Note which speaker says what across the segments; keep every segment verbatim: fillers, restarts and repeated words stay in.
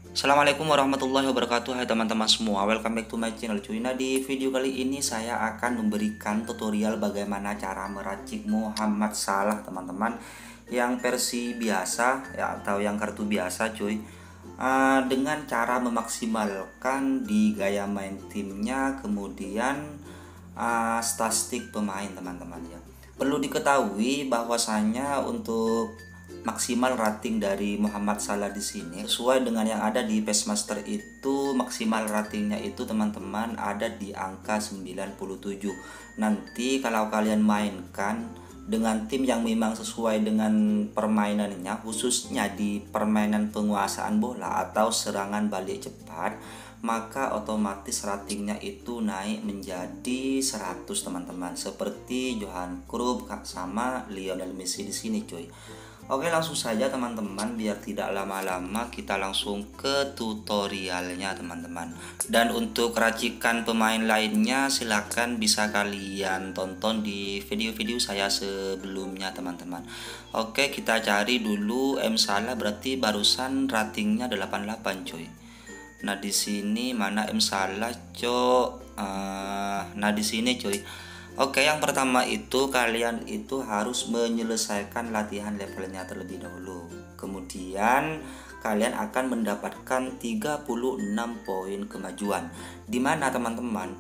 Speaker 1: Assalamualaikum warahmatullahi wabarakatuh. Hai teman-teman semua, welcome back to my channel cuy. Nah, di video kali ini saya akan memberikan tutorial bagaimana cara meracik Muhammad Salah teman-teman, yang versi biasa ya, atau yang kartu biasa cuy. Uh, dengan cara memaksimalkan di gaya main timnya, kemudian uh, statistik pemain teman-teman ya. Perlu diketahui bahwasanya untuk maksimal rating dari Muhammad Salah di sini sesuai dengan yang ada di Pacemaster itu, maksimal ratingnya itu teman-teman ada di angka sembilan puluh tujuh. Nanti kalau kalian mainkan dengan tim yang memang sesuai dengan permainannya, khususnya di permainan penguasaan bola atau serangan balik cepat, maka otomatis ratingnya itu naik menjadi seratus teman-teman, seperti Johan Cruyff sama Lionel Messi di sini cuy. Oke, langsung saja teman-teman, biar tidak lama-lama kita langsung ke tutorialnya teman-teman. Dan untuk racikan pemain lainnya silahkan bisa kalian tonton di video-video saya sebelumnya teman-teman. Oke, kita cari dulu M Salah, berarti barusan ratingnya delapan puluh delapan coy. Nah, di sini mana M Salah, cok? Uh, nah, di sini coy. Oke, yang pertama itu kalian itu harus menyelesaikan latihan levelnya terlebih dahulu. Kemudian kalian akan mendapatkan tiga puluh enam poin kemajuan. Dimana teman-teman?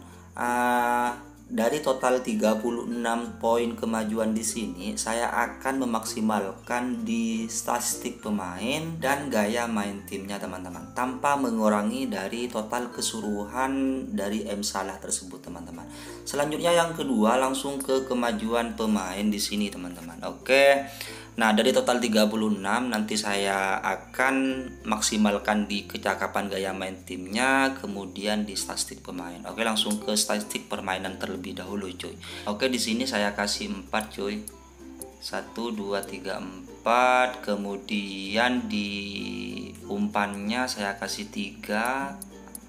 Speaker 1: Uh, dari total tiga puluh enam poin kemajuan di sini, saya akan memaksimalkan di statistik pemain dan gaya main timnya teman-teman, tanpa mengurangi dari total keseluruhan dari M Salah tersebut teman-teman. Selanjutnya yang kedua, langsung ke kemajuan pemain di sini teman-teman. Oke. Nah, dari total tiga puluh enam nanti saya akan maksimalkan di kecakapan gaya main timnya, kemudian di statistik pemain. Oke, langsung ke statistik permainan terlebih dahulu cuy. Oke, di sini saya kasih empat cuy. satu dua tiga empat, kemudian di umpannya saya kasih tiga.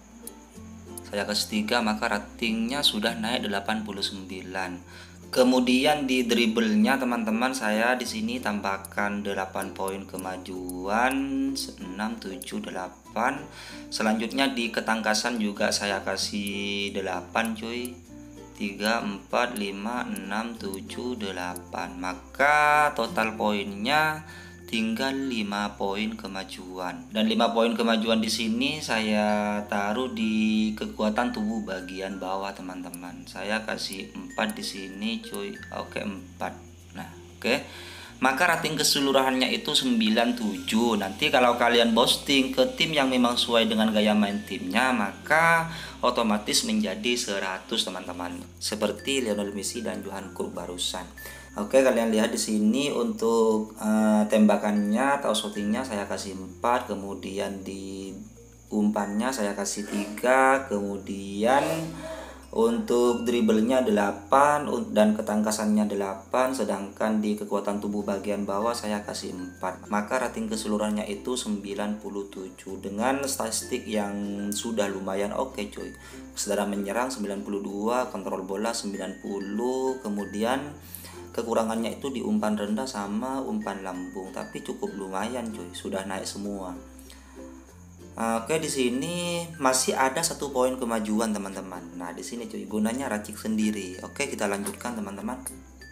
Speaker 1: Saya kasih tiga, maka ratingnya sudah naik delapan puluh sembilan. Kemudian di dribblenya teman-teman, saya di sini tambahkan delapan poin kemajuan, enam tujuh delapan. Selanjutnya di ketangkasan juga saya kasih delapan cuy. tiga empat lima enam tujuh delapan. Maka total poinnya tinggal lima poin kemajuan. Dan lima poin kemajuan di sini saya taruh di kekuatan tubuh bagian bawah teman-teman. Saya kasih empat di sini cuy. Oke, empat. Nah, oke. Maka rating keseluruhannya itu sembilan puluh tujuh. Nanti kalau kalian posting ke tim yang memang sesuai dengan gaya main timnya, maka otomatis menjadi seratus teman-teman. Seperti Lionel Messi dan Johan Cruyff barusan. Oke, kalian lihat di sini untuk uh, tembakannya atau shootingnya saya kasih empat, kemudian di umpannya saya kasih tiga, kemudian untuk dribblenya delapan dan ketangkasannya delapan, sedangkan di kekuatan tubuh bagian bawah saya kasih empat. Maka rating keseluruhannya itu sembilan puluh tujuh dengan statistik yang sudah lumayan oke okay, cuy. Saudara menyerang sembilan puluh dua, kontrol bola sembilan puluh, kemudian kekurangannya itu di umpan rendah sama umpan lambung, tapi cukup lumayan cuy, sudah naik semua. Oke, di sini masih ada satu poin kemajuan teman-teman. Nah, di sini cuy, gunanya racik sendiri. Oke, kita lanjutkan teman-teman.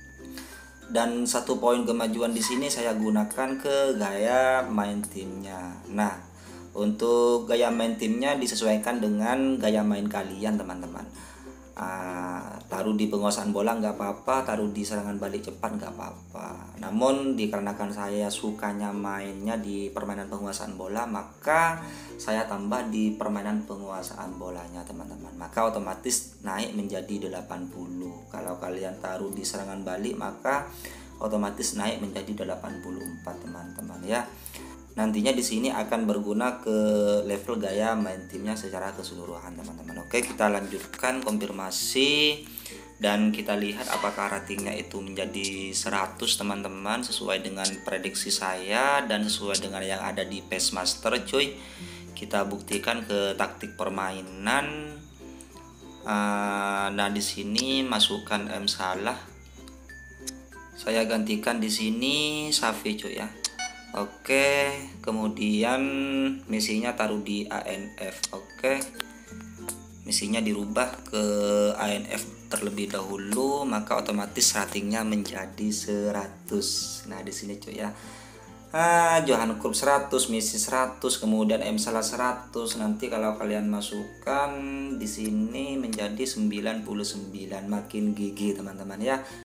Speaker 1: Dan satu poin kemajuan di sini saya gunakan ke gaya main timnya. Nah, untuk gaya main timnya disesuaikan dengan gaya main kalian teman-teman. Uh, taruh di penguasaan bola nggak apa-apa, taruh di serangan balik cepat nggak apa-apa. Namun dikarenakan saya sukanya mainnya di permainan penguasaan bola, maka saya tambah di permainan penguasaan bolanya teman-teman. Maka otomatis naik menjadi delapan puluh. Kalau kalian taruh di serangan balik, maka otomatis naik menjadi delapan puluh empat teman-teman ya. Nantinya di sini akan berguna ke level gaya main timnya secara keseluruhan teman-teman. Oke, kita lanjutkan konfirmasi dan kita lihat apakah ratingnya itu menjadi seratus teman-teman, sesuai dengan prediksi saya dan sesuai dengan yang ada di Pacemaster cuy. Kita buktikan ke taktik permainan. Nah, di sini masukkan M Salah. Saya gantikan di sini Xavi cuy ya. Oke, kemudian misinya taruh di A N F. Oke, misinya dirubah ke A N F terlebih dahulu, maka otomatis ratingnya menjadi seratus. Nah di sini cuy ya, ah, Johan Cruyff seratus, Messi seratus, kemudian M Salah seratus. Nanti kalau kalian masukkan di sini menjadi sembilan puluh sembilan, makin gigi teman-teman ya.